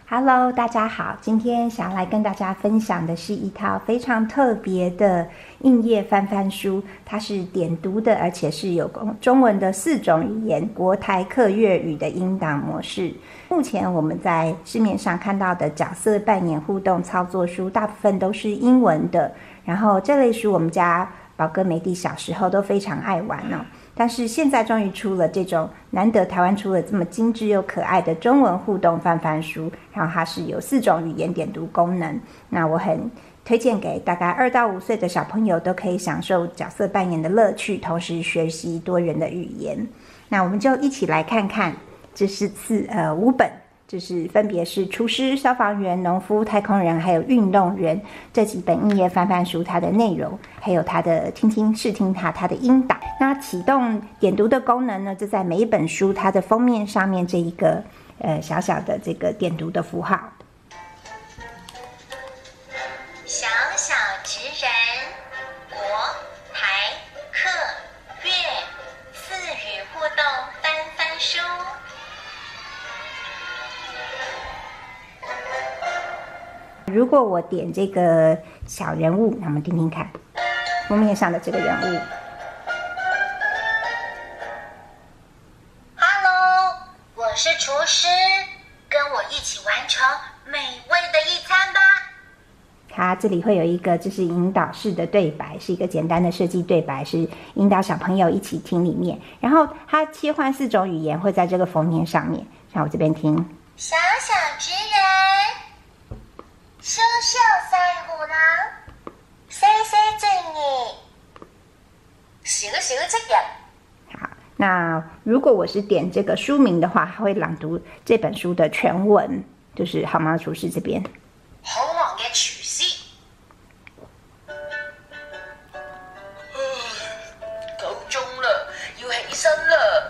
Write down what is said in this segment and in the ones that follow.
Hello， 大家好，今天想要来跟大家分享的是一套非常特别的硬页翻翻书，它是点读的，而且是有中文的4种语言，国台客粤语的音档模式。目前我们在市面上看到的角色扮演互动操作书，大部分都是英文的。然后这类书我们家宝哥梅弟小时候都非常爱玩哦。但是现在终于出了这种难得台湾出了这么精致又可爱的中文互动翻翻书，然后它是有4种语言点读功能。那我很推荐给大概2到5岁的小朋友，都可以享受角色扮演的乐趣，同时学习多元的语言。那我们就一起来看看，这是5本，就是分别是厨师、消防员、农夫、太空人还有运动员这几本硬页翻翻书，它的内容还有它的试听它的音档。那启动点读的功能呢，就在每一本书它的封面上面这一个小小的这个点读的符号。 小小职人国台客粤4语互动翻翻书。 如果我点这个小人物，那我们听听看封面上的这个人物。 Hello， 我是厨师，跟我一起完成美味的一餐吧。 它这里会有一个就是引导式的对白，是一个简单的设计对白，是引导小朋友一起听里面。然后它切换4种语言会在这个封面上面。像我这边听， 小小职人，小小西湖人，細細正義，小小職人。 好，那如果我是點这个书名的話，它會朗讀這本書的全文，就是好貓廚師這邊。 好忙嘅廚師，夠鐘啦，要起身啦。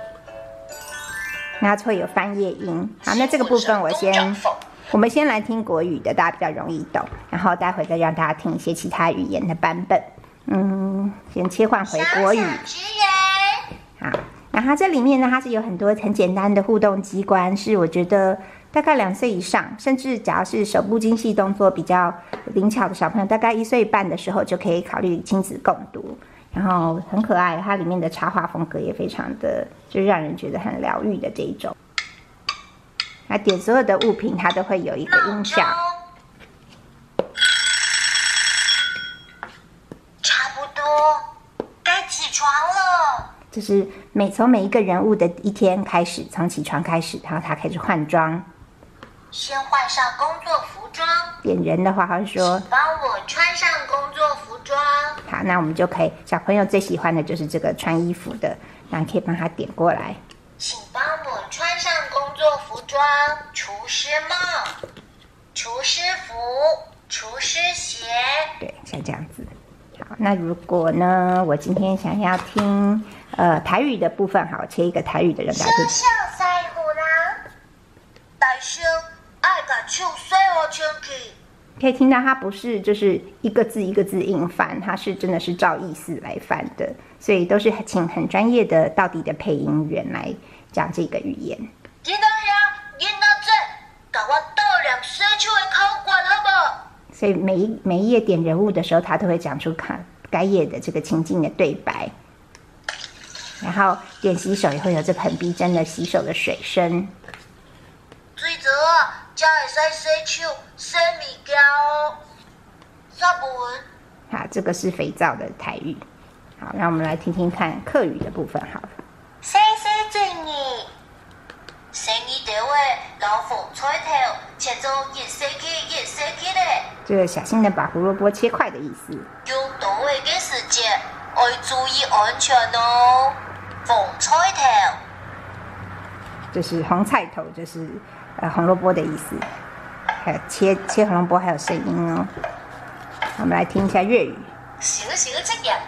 那會有翻頁音。好，那這個部分我們先來聽國語的，大家比較容易懂，然後待會再讓大家聽一些其他語言的版本。先切換回國語。好，那它這裡面呢，它是有很多很簡單的互動機關，是我覺得大概2歲以上，甚至只要是手部精細動作比較靈巧的小朋友，大概1歲半的時候就可以考慮親子共讀。然後很可愛，它裡面的插畫風格也非常的，就是讓人覺得很療癒的這一種。那點所有的物品，它都會有一個音效。 差不多，該起床了。 就是從每一個人物的一天開始，從起床開始，然後他開始換裝。 先換上工作服裝。 點人的話，他會說：“ 請幫我穿上工作服裝。” 好，那我們就可以，小朋友最喜歡的就是這個穿衣服的，那你可以幫他點過來。 請幫我穿上工作服裝，廚師帽、廚師服、廚師鞋。 對，像這樣子。好，那如果呢，我今天想要聽台語的部分，好，切一個台語的人來聽。 小小西湖人，大聲愛甲手洗好清氣。 可以聽到它不是就是一個字一個字硬翻，它是真的是照意思來翻的，所以都是請很專業的道地的配音員來講這個語言。 囡仔兄，囡仔姐，甲我倒兩洗手的口訣好不好？ 所以每一頁點人物的時候，他都會講出該頁的這個情境的對白。然後點洗手也會有這很逼真的洗手的水聲。 水槽啊，才會使洗手、洗物件哦。薩文。 好，這個是肥皂的台語。好，讓我們來聽聽看客語的部分好了。 細細正義，生意地位老鳳菜頭，切做熱洗起咧。 這個小心的把胡蘿蔔切塊的意思。 用到位嘅時節，要注意安全哦。鳳菜頭。 就是紅菜頭，就是紅蘿蔔的意思。還有切紅蘿蔔還有聲音哦。我們來聽一下粵語。 小小職人，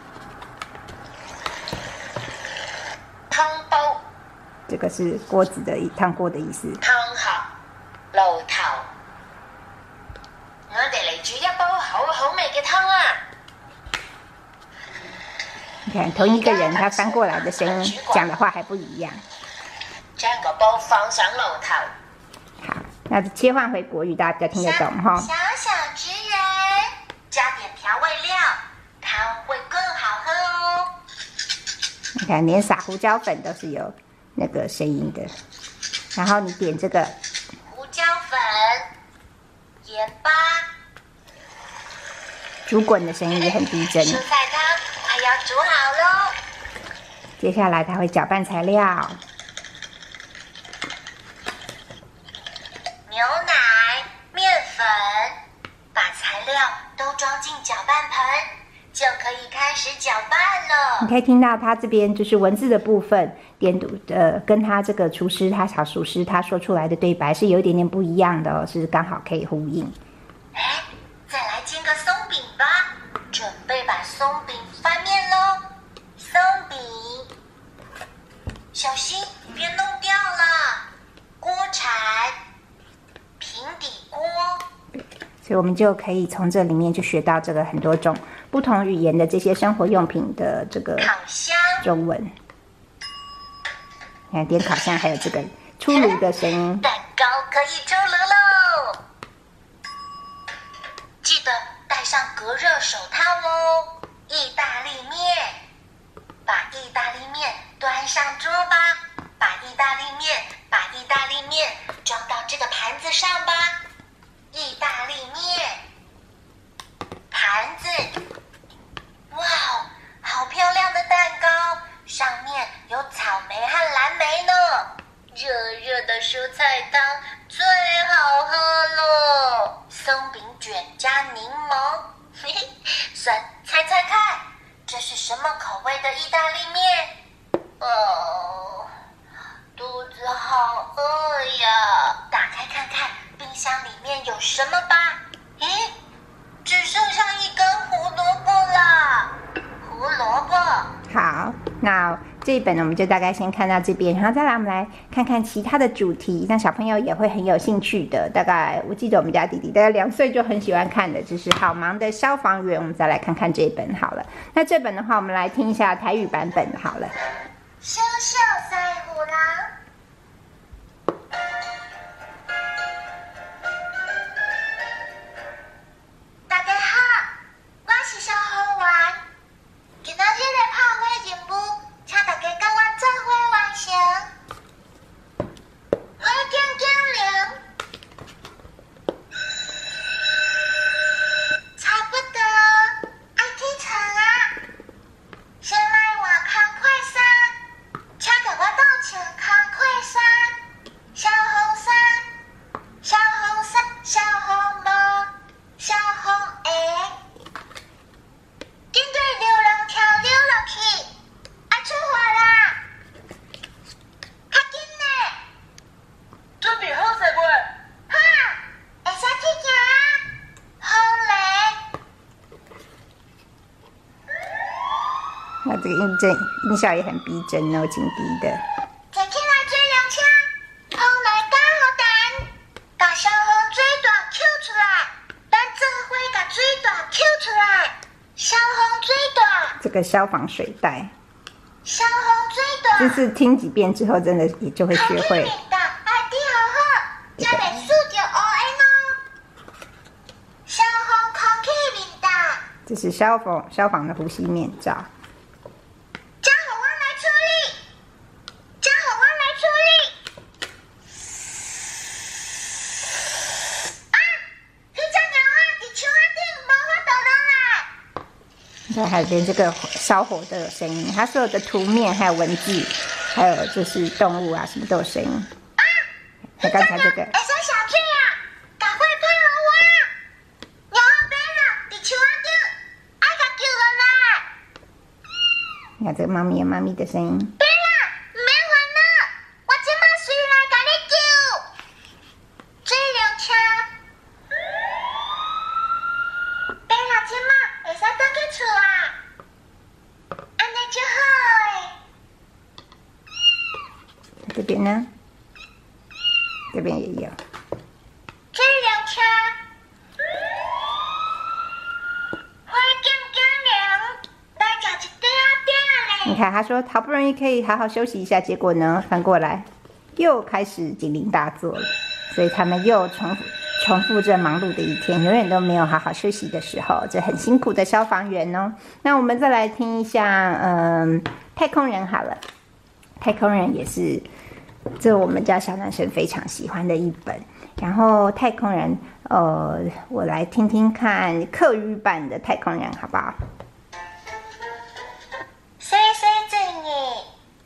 湯煲， 這個是鍋子的燙鍋的意思。 湯盒，爐頭，我哋嚟煮一煲好味嘅湯啊！ 你看，同一個人他翻過來的聲音，講的話還不一樣。 將個煲放上爐頭。 好， 那切换回国语，大家比较听得懂哈。 小小职员，加点调味料，汤会更好喝哦。 你看，连撒胡椒粉都是有那个声音的。然后你点这个胡椒粉、盐巴， 煮滚的声音也很逼真。 蔬菜汤快要煮好喽。 接下来它会搅拌材料。 牛奶、面粉，把材料都装进搅拌盆，就可以开始搅拌了。 你可以听到它这边就是文字的部分，点读的跟他这个厨师，他小厨师他说出来的对白是有一点点不一样的哦，是刚好可以呼应。 哎，再来煎个松饼吧，准备把松饼翻面喽。松饼，小心别弄掉了。锅铲。平底锅， 所以我们就可以从这里面就学到这个很多种不同语言的这些生活用品的这个烤箱， 中文。你看点烤箱，还有这个出炉的声音。 蛋糕可以出炉喽！记得戴上隔热手套哦。意大利面，把意大利面端上桌吧。把意大利面装到这个盘子上吧。意大利面，盘子，哇哦，好漂亮的蛋糕，上面有草莓和蓝莓呢。热热的蔬菜汤最好喝了，松饼卷加柠檬，嘿嘿，猜看，这是什么口味的意大利面？哦。肚子好饿呀！打开看看冰箱里面有什么吧。咦，只剩下一根胡萝卜了。胡萝卜。 好，那这一本呢，我们就大概先看到这边，然后再来我们来看看其他的主题，让小朋友也会很有兴趣的。大概我记得我们家弟弟大概2岁就很喜欢看的，就是好忙的消防员。我们再来看看这一本好了。那这本的话，我们来听一下台语版本好了。 小小西湖人，大家好，我是消防员。今仔日的炮火任务，请大家跟我做伙完成。火警警铃，差不多爱起床啊！先来换工课衫。请给我倒穿工课衫，小红衫、小红衫、小红帽、小红鞋。警队流浪跳溜落去，爱出发啦！较紧呢，准备好势未？好，会使去行啊！风雷。 那这个音效也很逼真哦，紧逼的。 坐起来追辆车，风来加好弹，把小风水大抽出来，咱做伙把水大抽出来，小风水大， 这个消防水袋， 小风水大， 就是听几遍之后，真的也就会学会。 爱滴好好，才袂输着乌烟哦。小风空气面大， 这是消防的呼吸面罩。 交互我来处理，交互我来处理。啊！迄只猫仔伫树仔顶，无法度落来。 对，还有连这个烧火都有声音，它所有的图面还有文字，还有就是动物啊什么都有声音。 啊！ 像刚才这个， 会使小水啊，赶快配合我！猫仔变了，伫树仔顶，爱甲救落来。 你看这个猫咪有猫咪的声音。 变啦，唔免烦恼，我即马随来甲你救。水龙车，变啦，即马会使转去厝啊，安尼就好诶。 这边呢，这边也有。 水龙车，花景景凉，来食一鼎鼎嘞。 你看，他说好不容易可以好好休息一下，结果呢，翻过来又开始警铃大作了。 所以他们又重复着忙碌的一天，永远都没有好好休息的时候，这很辛苦的消防员哦。那我们再来听一下，太空人好了，太空人也是这我们家小男生非常喜欢的一本。然后太空人，我来听听看客语版的太空人好不好？ 谢谢正义。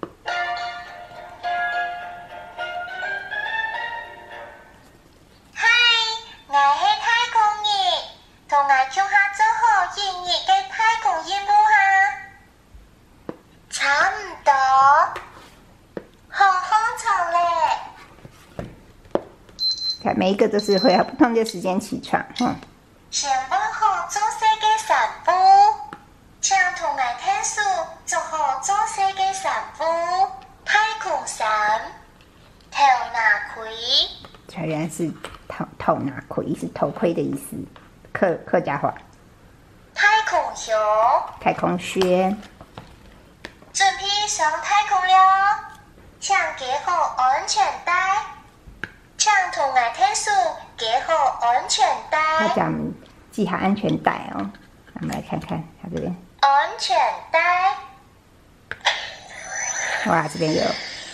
嗨，我是太空人，同我跳下做好演绎嘅太空任務哈。差唔多，好好吵咧。 看每一个都是会有不同的时间起床， 上班後做世界散步，請同我聽書做好做世界散步。太空衫，頭拿盔， 原來是頭拿盔，是頭盔的意思，客家話。 太空鞋， 太空靴， 準備上太空了，請繫好安全帶。請同我聽書，繫好安全帶。 他講繫好安全帶哦。我們來看看他這邊， 安全帶。 哇，這邊有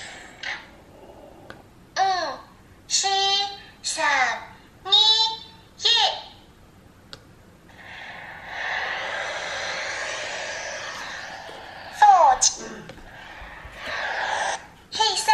4、3、2、1。起殺，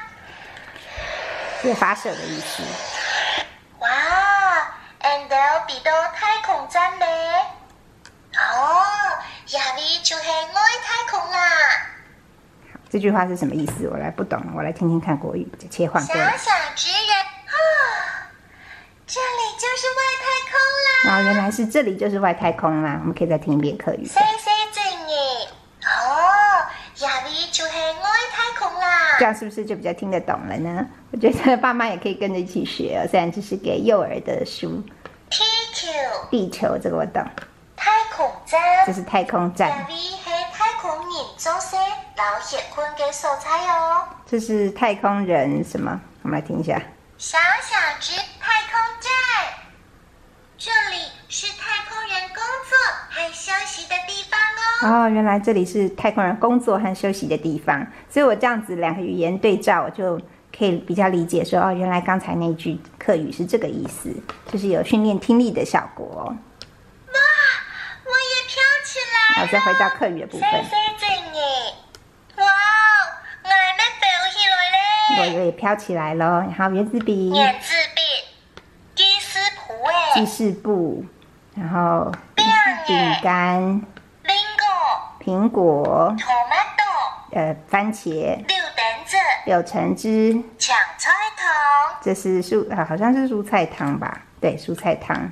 是發射的意思。 哇 ，and 比到太空站咧。哦，下面就係外太空啦。 這句話是什麼意思？我來不懂，我來聽聽看國語，就切換過來。 小小職人啊，這裡就是外太空啦。 哦，原來是這裡就是外太空啦。我們可以再聽一遍客語。 謝謝正義。哦，下面就係外太空啦。 這樣是不是就比較聽得懂了呢？我覺得爸媽也可以跟着一起學哦。雖然這是給幼兒的書。地球，這個我懂。 太空站， 這是太空站。 下面係太空人做事老血坤嘅所在哦。 這是太空人什麼？我們來聽一下。 小小隻太空站，這裡是太空人工作和休息的地方哦。 哦，原來這裡是太空人工作和休息的地方，所以我這樣子兩個語言對照，我就可以比較理解說，哦，原來剛才那句客語是這個意思，就是有訓練聽力的效果哦。 哇，我也飄起來了。 好，再回到客語的部分。 哇，我們飛起來我也飄起來咯。然後原子筆、 記事簿， 然後餅乾、蘋果、番茄、柳橙汁、 醬菜湯， 這是好像是蔬菜湯吧？對，蔬菜湯。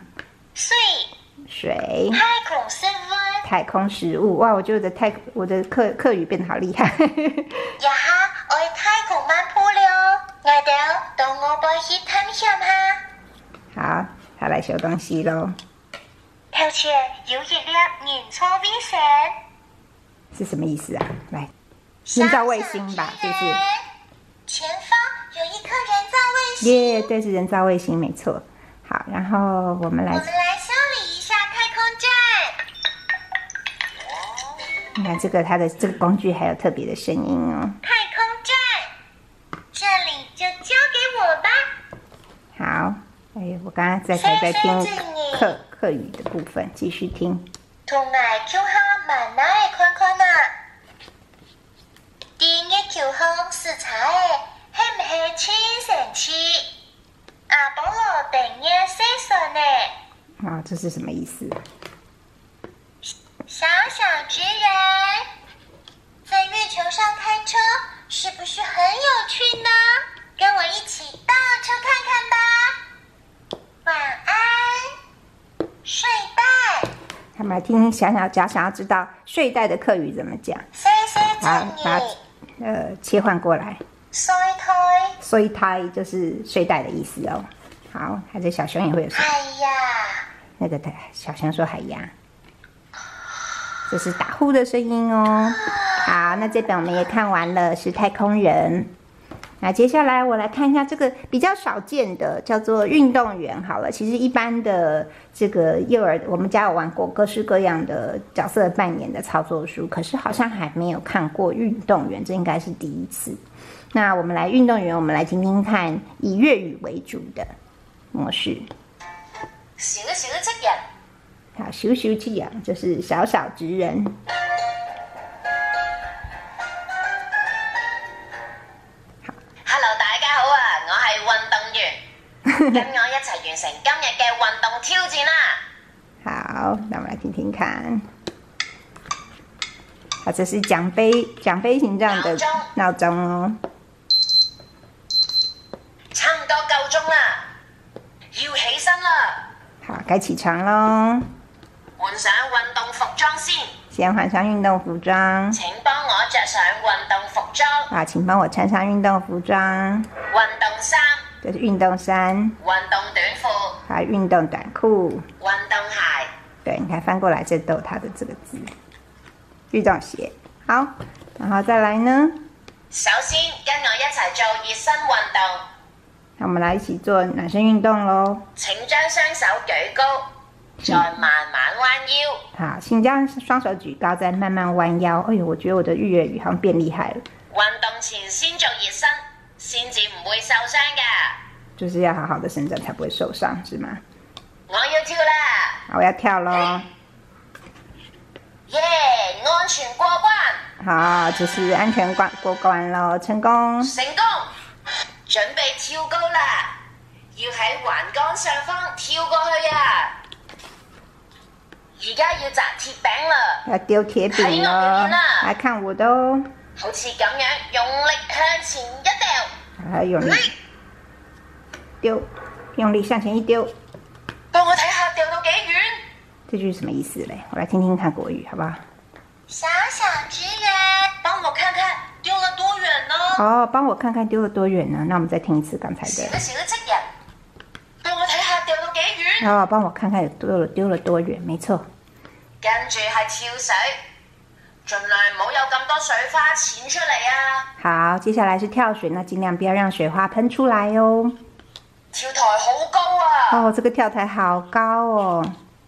水。太空食物，哇！我覺得我的客語變得好厲害。 呀哈，我太空漫步了，我哋到我背去探險哈。 好，他來修東西咯。 頭前有一粒人造衛星， 是什麼意思啊？來，人造衛星吧，是不是？ 前方有一顆人造衛星。 耶，對，是人造衛星，沒錯。好，然後我們來修理一下太空站。 你看這個，它的這個工具還有特別的聲音哦。 太空站，這裡就交給我吧。 好，哎，我剛剛在聽客語的部分，繼續聽。 同我跳下慢奶看看啊！第一跳向視察嘅係唔係清神氣？阿波羅等嘢細順呢？ 啊，這是什麼意思？ 小小職人，在月球上開車是不是很有趣呢？跟我一起到處看看吧。晚安，睡袋。 他們來聽想要知道睡袋的客語怎麼講。好，把它切換過來。睡袋就是睡袋的意思哦。好，還是小熊也會有說。 哎呀， 那個小熊說海呀。這是打呼的聲音哦。好，那這本我們也看完了，是太空人。 那接下来我来看一下这个比较少见的，叫做运动员。好了，其实一般的这个幼儿，我们家有玩过各式各样的角色扮演的操作书，可是好像还没有看过运动员，这应该是第一次。那我们来运动员，我们来听听看以粤语为主的模式。 小小職人， 好，小小職人就是小小職人。 Hello， 大家好啊！我係運動員，跟我一齊完成今日嘅運動挑戰啦！ 好，那我们来听听看。好，这是奖杯形状的闹钟哦。 差唔多夠鐘啦，要起身啦！ 好，该起床喽。 換上運動服裝先， 先換上運動服裝。 請幫我着上運動服裝。 啊，請幫我穿上運動服裝。 運動衫， 這是運動衫。 運動短褲， 還有運動短褲。 運動鞋。 對，你看翻過來，這都有它的這個字。運動鞋。好，然後再來呢？ 首先跟我一齊做熱身運動。 那我們來一起做暖身運動咯。 請將雙手舉高，再慢慢彎腰。 好，請將雙手舉高，再慢慢彎腰。哎呦，我覺得我的粵語好像變厲害了。 運動前先做熱身，先至唔會受傷㗎。 就是要好好的伸展，才不會受傷，是嗎？ 我要跳啦！ 好，我要跳咯。 耶，安全過關。 好，這是安全過關咯，成功。 成功，準備跳高啦！要喺欄杆上方跳過去啊！而家要擲鐵餅啦！ 要丟鐵餅咯！來看我的哦。 好似咁樣，用力向前一掉。 還用力丟，用力向前一丟。 幫我睇下掉到幾遠？ 這句是什麼意思嘞？我來聽聽看國語，好不好？ 小小職人，幫我看看丟了多遠呢？ 哦，幫我看看丟了多遠呢？那我們再聽一次剛才的。 小職人，幫我睇下掉到幾遠？ 哦，幫我看看丟了多遠，沒錯。 跟住係跳水，盡量唔好有咁多水花濺出嚟啊！ 好，接下來是跳水，那盡量不要讓水花噴出來哦。 跳台好高啊！ 哦，這個跳台好高哦，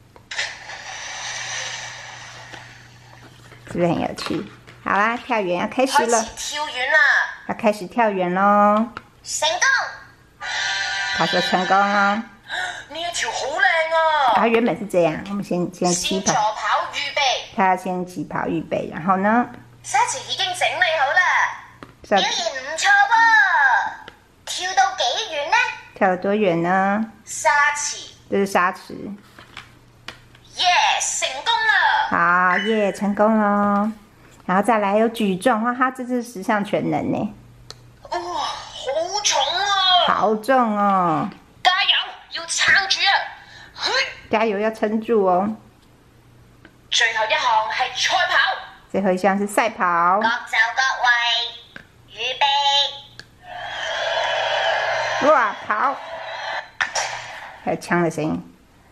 是不是很有趣？好啦，跳遠要開始了。 開始跳遠啦！ 要開始跳遠咯。 成功！ 他說成功哦。 呢一條好靚啊！ 它原本是這樣，我們先起跑。 先助跑預備。 他要先起跑預備，然後呢？ 沙池已經整理好啦，表現唔錯噃。跳到幾遠呢？ 跳了多遠呢？ 沙池。 這是沙池。 耶，成功了！ 好耶，成功咯。然後再來有舉重，哇，他這是十項全能呢。 哇，好重啊！ 好重哦！ 加油，要撐住啊！ 加油，要撐住哦。 最後一項係賽跑。 最後一項是賽跑。 各就各位，預備。 哇，跑！還有槍的聲音。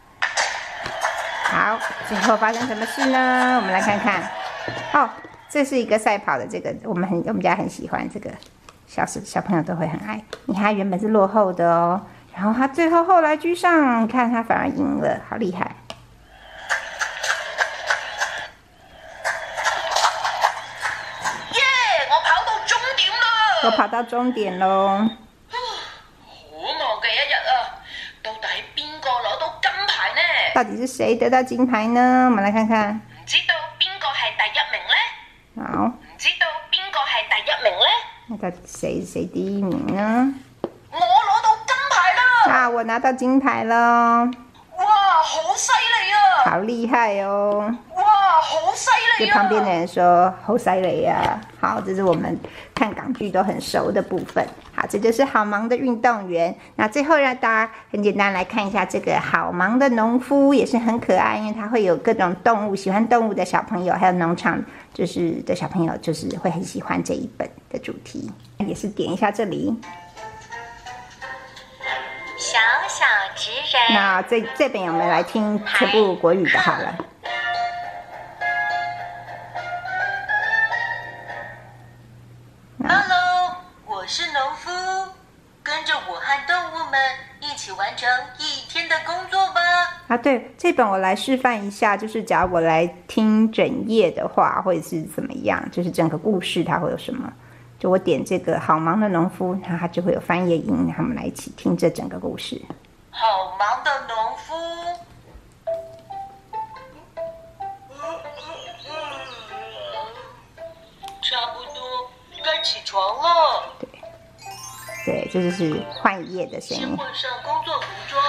好，最後發生什麼事呢？我們來看看。哦，這是一個賽跑的，這個我們家很喜歡，這個小朋友都會很愛。你看，它原本是落後的哦，然後它最後來居上，看它反而贏了，好厲害！ 耶，我跑到終點啦！ 我跑到終點咯。 好忙嘅一日啊！到底邊個攞到金牌呢？ 到底是誰得到金牌呢？我們來看看。 唔知道邊個係第一名呢？ 好。 唔知道邊個係第一名呢？ 那到底誰第一名呢？ 我攞到金牌啦！ 啊，我拿到金牌了！ 哇，好犀利啊！ 好厲害哦！ 哇，好犀利啊！ 對旁邊的人說好犀利啊！好，這是我們看港劇都很熟的部分。好，這就是好忙的運動員。那最後讓大家很簡單來看一下這個好忙的農夫，也是很可愛，因為它會有各種動物，喜歡動物的小朋友，還有農場的小朋友，就是會很喜歡這一本的主題。也是點一下這裡。 小小職人。 那這本我們來聽全部國語的好了。 Hello，我是農夫。 完成一天的工作吧。 啊，对，这本我来示范一下，就是假如我来听整页的话，或者是怎么样，就是整个故事它会有什么？就我点这个好忙的农夫，那它就会有翻页音，他们来一起听这整个故事。 好忙的农夫。差不多该起床了。 对，这就是换一页的声先音。 换上工作服装，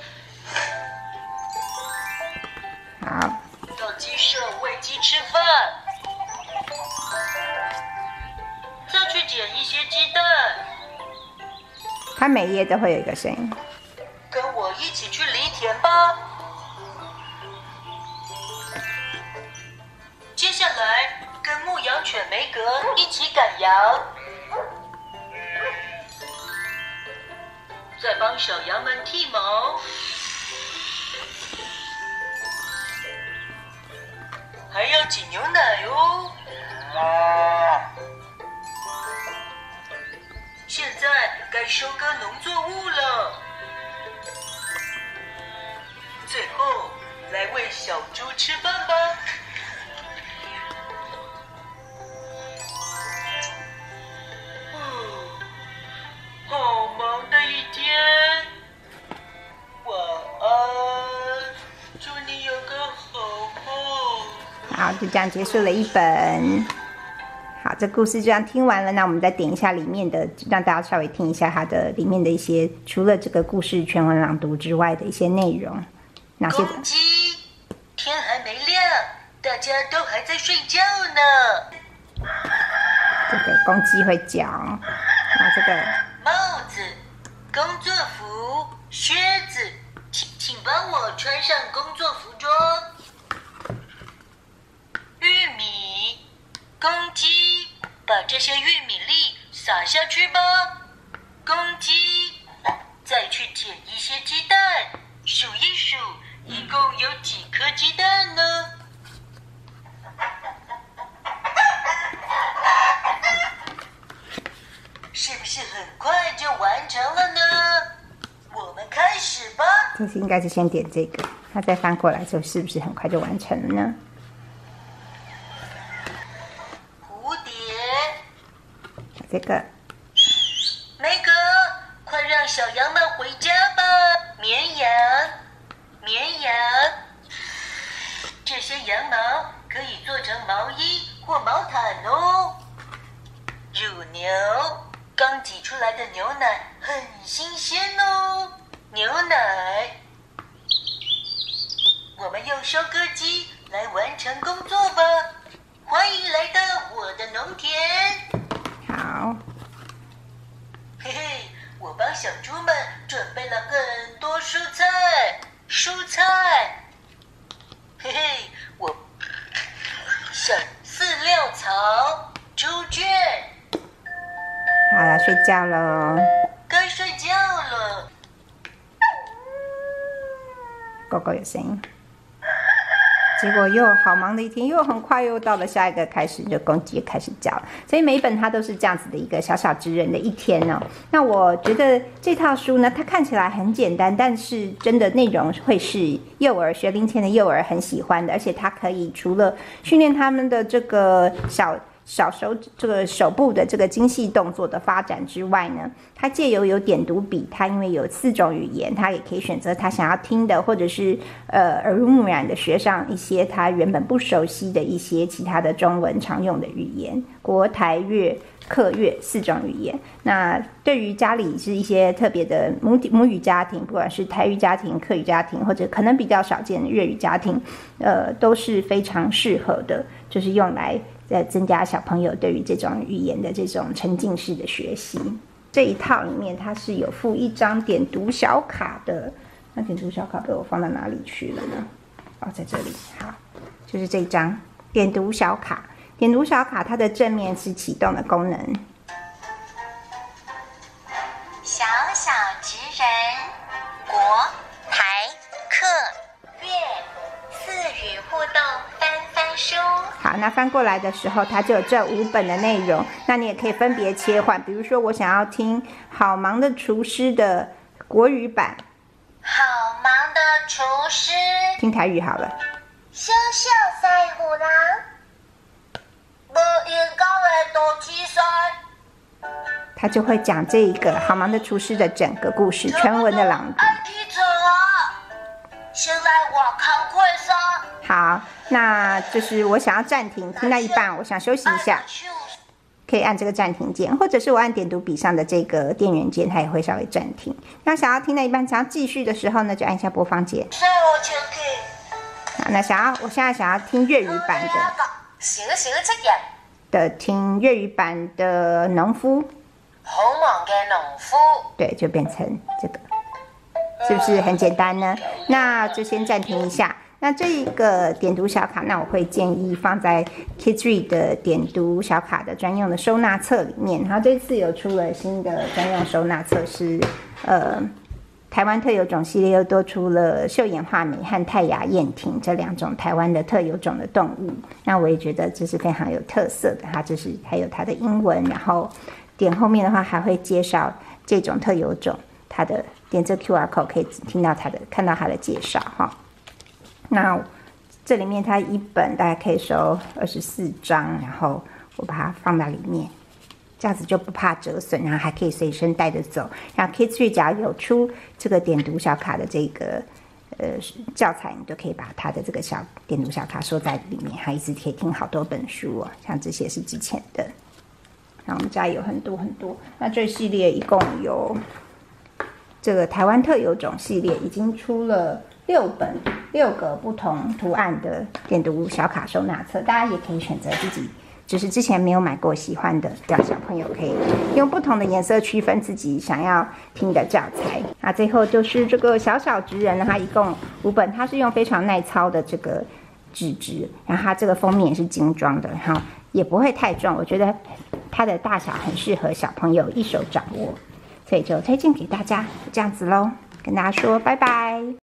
好， 到鸡舍喂鸡吃饭，再去捡一些鸡蛋。 它每页都会有一个声音。 跟我一起去犁田吧。接下来跟牧羊犬梅格一起赶羊，再帮小羊们剃毛，还要挤牛奶哦。现在该收割农作物了。最后，来喂小猪吃饭吧。好忙的一天，晚安，祝你有个好梦。 好，就这样结束了一本。好，这故事就这样听完了。那我们再点一下里面的，让大家稍微听一下它的里面的一些，除了这个故事全文朗读之外的一些内容。哪些？ 公鸡，天还没亮，大家都还在睡觉呢。 这个公鸡会叫。然后这个帽子、工作服、靴子，请帮我穿上工作服装。玉米、公鸡，把这些玉米粒撒下去吧。公鸡，再去捡一些鸡蛋，数一数，一共有几颗鸡蛋呢？是不是很快就完成了呢？我们开始吧。 这是应该是先点这个，它再翻过来之后，是不是很快就完成了呢？ 蝴蝶， 这个梅格，快让小羊们回家吧。绵羊，绵羊，这些羊毛可以做成毛衣或毛毯哦。乳牛，刚挤出来的牛奶很新鲜哦。牛奶，我们用收割机来完成工作吧。欢迎来到我的农田。 好， 嘿嘿，我帮小猪们准备了更多蔬菜。嘿嘿，我像饲料槽、猪圈。 好了，睡觉喽。 该睡觉了。 狗狗有声音。结果又好忙的一天，又很快又到了下一个开始，就公鸡开始叫了。所以每一本它都是这样子的一个小小职人的一天哦。那我觉得这套书呢，它看起来很简单，但是真的内容会是幼儿学龄前的幼儿很喜欢的，而且它可以除了训练他们的这个手部的这个精细动作的发展之外呢，它借由有点读笔，它因为有4种语言，它也可以选择他想要听的，或者是耳濡目染的学上一些他原本不熟悉的一些其他的中文常用的语言，国台粤客粤4种语言。那对于家里是一些特别的母语家庭，不管是台语家庭、客语家庭，或者可能比较少见的粤语家庭，都是非常适合的，就是用来增加小朋友对于这种语言的这种沉浸式的学习。这一套里面它是有附一张点读小卡的，那点读小卡被我放到哪里去了呢？哦，在这里。好，就是这张点读小卡。点读小卡它的正面是启动的功能。 小小职人，国台客粤4语互动翻书。 好，那翻过来的时候，它就有这5本的内容。那你也可以分别切换，比如说我想要听好忙的厨师的国语版， 厨师。 听台语好了。 小小西湖人，无因狗的大鸡塞。 他就会讲这一个好忙的厨师的整个故事，全文的朗读。 爱起床啊，先来外口快沙。 好，那就是我想要暂停，听到一半，我想休息一下，可以按这个暂停键，或者是我按点读笔上的这个电源键，它也会稍微暂停。那想要听到一半，想要继续的时候呢，就按一下播放键。好，那我现在想要听粤语版的，听粤语版的农夫。 好忙嘅农夫。 对，就变成这个，是不是很简单呢？那就先暂停一下。那这一个点读小卡，那我会建议放在 Kidsread 的点读小卡的专用的收纳册里面。然后这次有出了新的专用收纳册，是台湾特有种系列又多出了秀眼画眉和泰雅燕婷这2种台湾的特有种的动物。那我也觉得这是非常有特色的，它就是还有它的英文，然后点后面的话还会介绍这种特有种，它的点这 QR code 可以看到它的介绍哈。那这里面它一本大概可以收24张，然后我把它放到里面，这样子就不怕折损，然后还可以随身带着走。然后 Kidsread 只要有出这个点读小卡的这个教材，你就可以把它的这个小点读小卡收在里面，还一直可以听好多本书哦。像这些是之前的，那我们家有很多很多。那这系列一共有这个台湾特有种系列，已经出了6个不同图案的点读小卡收纳册，大家也可以选择自己就是之前没有买过喜欢的，让小朋友可以用不同的颜色区分自己想要听的教材。那最后就是这个小小职人呢，它一共5本，它是用非常耐操的这个纸质，然后它这个封面也是精装的，然后也不会太重，我觉得它的大小很适合小朋友一手掌握，所以就推荐给大家，就这样子咯，跟大家说拜拜。